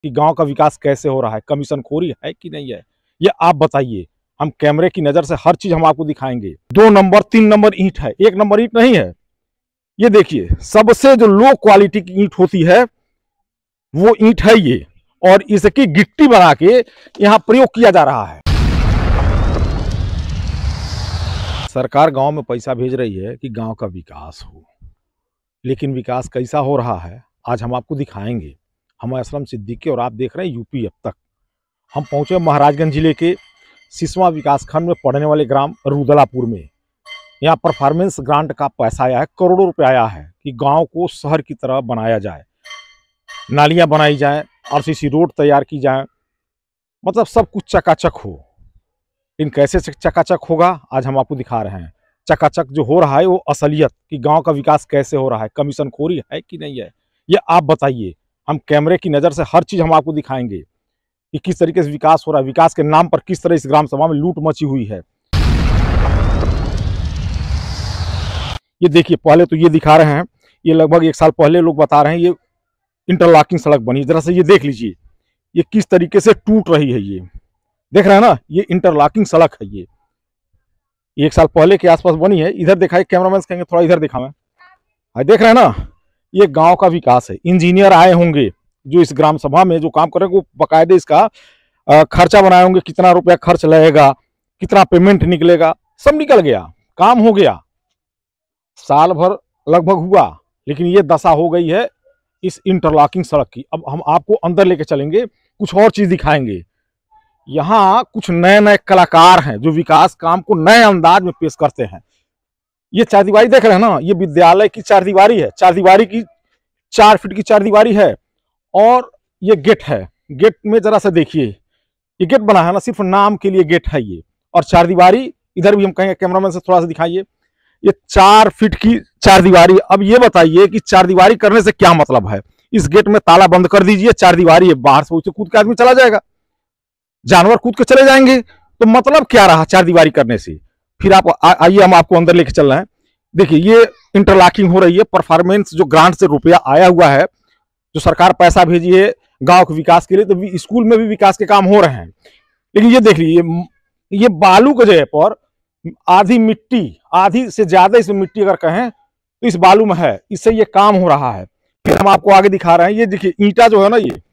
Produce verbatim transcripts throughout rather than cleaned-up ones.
कि गांव का विकास कैसे हो रहा है, कमीशन खोरी है कि नहीं है, ये आप बताइए। हम कैमरे की नजर से हर चीज हम आपको दिखाएंगे। दो नंबर तीन नंबर ईंट है, एक नंबर ईंट नहीं है। ये देखिए, सबसे जो लो क्वालिटी की ईंट होती है वो ईंट है ये, और इसकी गिट्टी बना के यहाँ प्रयोग किया जा रहा है। सरकार गांव में पैसा भेज रही है कि गांव का विकास हो, लेकिन विकास कैसा हो रहा है आज हम आपको दिखाएंगे। हम असलम सिद्दीकी और आप देख रहे हैं यूपी अब तक। हम पहुंचे महाराजगंज जिले के सिसवा विकासखंड में पड़ने वाले ग्राम रुदलापुर में। यहाँ परफॉर्मेंस ग्रांट का पैसा आया है, करोड़ों रुपए आया है कि गांव को शहर की तरह बनाया जाए, नालियां बनाई जाए, आरसीसी रोड तैयार की जाए, मतलब सब कुछ चकाचक हो। इन कैसे चकाचक होगा आज हम आपको दिखा रहे हैं। चकाचक जो हो रहा है वो असलियत कि गांव का विकास कैसे हो रहा है, कमीशन खोरी है कि नहीं है, ये आप बताइए। हम कैमरे की नज़र से हर चीज़ हम आपको दिखाएंगे कि किस तरीके से विकास हो रहा है, विकास के नाम पर किस तरह इस ग्राम सभा में लूट मची हुई है। ये देखिए, पहले तो ये दिखा रहे हैं, ये लगभग एक साल पहले लोग बता रहे हैं ये इंटरलॉकिंग सड़क बनी। जरा से ये देख लीजिए, ये किस तरीके से टूट रही है। ये देख रहे हैं ना, ये इंटरलॉकिंग सड़क है। ये एक साल पहले के आसपास बनी है। इधर दिखाए, कैमरामैन कहेंगे थोड़ा इधर दिखा मैं। देख रहे हैं ना, ये गांव का विकास है। इंजीनियर आए होंगे जो इस ग्राम सभा में जो काम कर रहे हैं, वो बाकायदे इसका खर्चा बनाए होंगे, कितना रुपया खर्च लगेगा, कितना पेमेंट निकलेगा, सब निकल गया, काम हो गया। साल भर लगभग हुआ, लेकिन ये दशा हो गई है इस इंटरलॉकिंग सड़क की। अब हम आपको अंदर लेके चलेंगे, कुछ और चीज दिखाएंगे। यहाँ कुछ नए नए कलाकार हैं जो विकास काम को नए अंदाज में पेश करते हैं। ये चार दीवारी देख रहे हैं ना, ये विद्यालय की चार दीवारी है। चार दीवारी की चार फीट की चार दीवारी है, और ये गेट है। गेट में जरा सा देखिए, ये गेट बना है ना, सिर्फ नाम के लिए गेट है ये। और चार दीवारी इधर भी हम कहेंगे, कैमरामैन से थोड़ा सा दिखाइए, ये चार फीट की चार दीवारी। अब ये बताइए कि चार दीवारी करने से क्या मतलब है। इस गेट में ताला बंद कर दीजिए, चार दीवारी है, बाहर से उसे कूद के आदमी चला जाएगा, जानवर कूद के चले जाएंगे, तो मतलब क्या रहा चार दीवारी करने से। फिर आप आइए, हम आपको अंदर लेके चल रहे हैं। देखिए, ये इंटरलॉकिंग हो रही है। परफॉर्मेंस जो ग्रांट से रुपया आया हुआ है, जो सरकार पैसा भेजी है गांव के विकास के लिए, तो स्कूल में भी विकास के काम हो रहे हैं। लेकिन ये देख लीजिए, ये बालू के जगह पर आधी मिट्टी, आधी से ज्यादा इसमें मिट्टी अगर कहें तो इस बालू में है, इससे ये काम हो रहा है। फिर हम आपको आगे दिखा रहे हैं। ये देखिए, ईंटा जो है ना, ये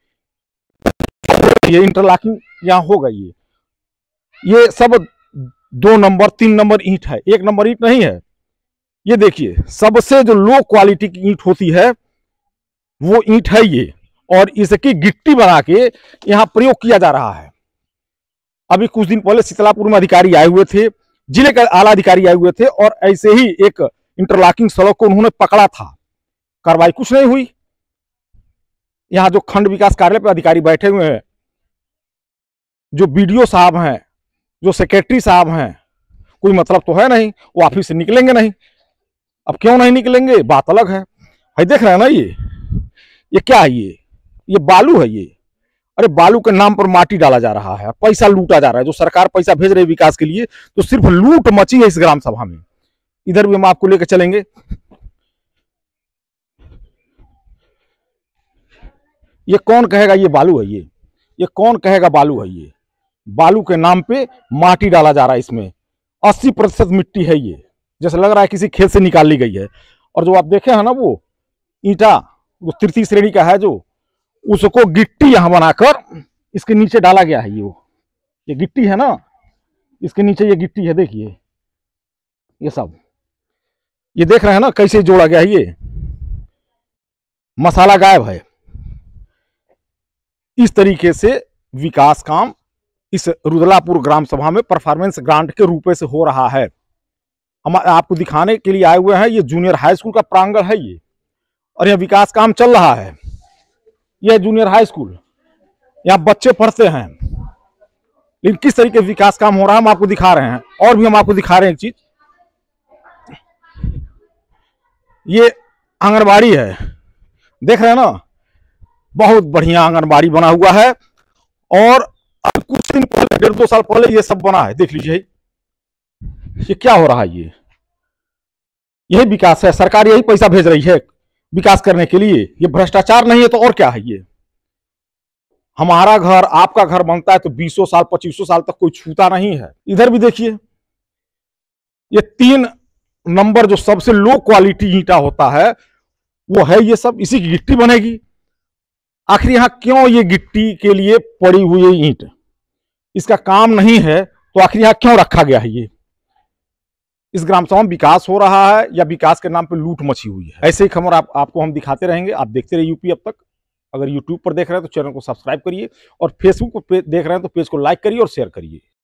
ये इंटरलॉकिंग यहाँ हो गई है। ये सब दो नंबर तीन नंबर ईंट है, एक नंबर ईंट नहीं है। ये देखिए, सबसे जो लो क्वालिटी की ईंट होती है वो ईंट है ये, और इसकी गिट्टी बना के यहाँ प्रयोग किया जा रहा है। अभी कुछ दिन पहले शीतलापुर में अधिकारी आए हुए थे, जिले के आला अधिकारी आए हुए थे, और ऐसे ही एक इंटरलॉकिंग सड़क को उन्होंने पकड़ा था। कार्रवाई कुछ नहीं हुई। यहाँ जो खंड विकास कार्यालय पर अधिकारी बैठे हुए हैं, जो बीडीओ साहब हैं, जो सेक्रेटरी साहब हैं, कोई मतलब तो है नहीं, वो ऑफिस से निकलेंगे नहीं। अब क्यों नहीं निकलेंगे, बात अलग है। है देख रहे हैं ना, ये ये क्या है, ये ये बालू है। ये अरे बालू के नाम पर माटी डाला जा रहा है, पैसा लूटा जा रहा है। जो सरकार पैसा भेज रही है विकास के लिए, तो सिर्फ लूट मची है इस ग्राम सभा में। इधर भी हम आपको लेकर चलेंगे। ये कौन कहेगा ये बालू है, ये ये कौन कहेगा बालू है। ये बालू के नाम पे माटी डाला जा रहा है। इसमें अस्सी प्रतिशत मिट्टी है। ये जैसे लग रहा है किसी खेत से निकाल ली गई है। और जो आप देखे हैं ना, वो ईंटा वो तृतीय श्रेणी का है, जो उसको गिट्टी यहां बनाकर इसके नीचे डाला गया है। ये वो ये गिट्टी है ना, इसके नीचे ये गिट्टी है। देखिए, ये सब ये देख रहे हैं ना कैसे जोड़ा गया है। ये मसाला गायब है। इस तरीके से विकास काम इस रुदलापुर ग्राम सभा में परफॉर्मेंस ग्रांट के रूप से हो रहा है। हम आपको दिखाने के लिए आए हुए हैं। ये जूनियर हाई स्कूल का प्रांगण है ये, और यह विकास काम चल रहा है। यह जूनियर हाई स्कूल, यहाँ बच्चे पढ़ते हैं, लेकिन किस तरीके से विकास काम हो रहा है हम आपको दिखा रहे हैं। और भी हम आपको दिखा रहे हैं एक चीज, ये आंगनबाड़ी है। देख रहे हैं ना, बहुत बढ़िया आंगनबाड़ी बना हुआ है। और अब कुछ दिन पहले, डेढ़ दो साल पहले ये सब बना है। देख लीजिए, ये क्या हो रहा है। ये यही विकास है। सरकार यही पैसा भेज रही है विकास करने के लिए। ये भ्रष्टाचार नहीं है तो और क्या है। ये हमारा घर आपका घर बनता है तो बीसों साल पच्चीसों साल तक कोई छूता नहीं है। इधर भी देखिए, ये तीन नंबर जो सबसे लो क्वालिटी ईंटा होता है वो है ये सब, इसी की गिट्टी बनेगी। आखिर यहां क्यों ये गिट्टी के लिए पड़ी हुई ईंट, इसका काम नहीं है तो आखिर यहां क्यों रखा गया है? ये इस ग्राम सभा में विकास हो रहा है या विकास के नाम पे लूट मची हुई है? ऐसे ही खबर आप, आपको हम दिखाते रहेंगे। आप देखते रहिए यूपी अब तक। अगर यूट्यूब पर देख रहे हैं तो चैनल को सब्सक्राइब करिए और फेसबुक पर देख रहे हैं तो पेज को लाइक करिए और शेयर करिए।